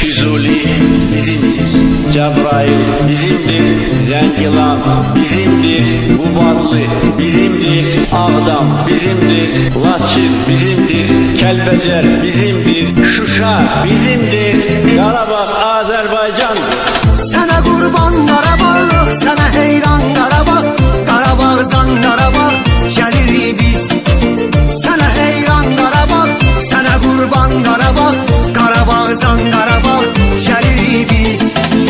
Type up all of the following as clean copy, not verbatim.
Füzuli bizimdir, Cəbrayıl bizimdir, Zəngilan bizimdir, Qubadlı bizimdir, Ağdam bizimdir, Laçın bizimdir, Kəlbəcər bizimdir, Şuşa bizimdir, Qarabağ Azərbaycandır. Sənə qurban Qarabağ, sənə heyran Qarabağ, Qarabağdan Qarabağ gəlirik biz. Sənə heyran Qarabağ, sənə qurban Qarabağ, Qarabağdan Qarabağ gəlirik biz.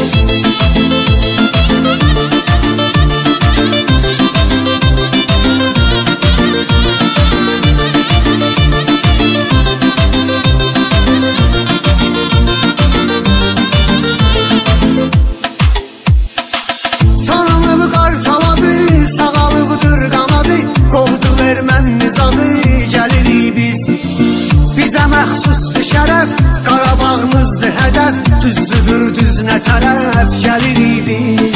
Bizə məxsusdur şərəf, Qarabağımızdır hədəf, düzdür düz nə tərəf gəlirik biz.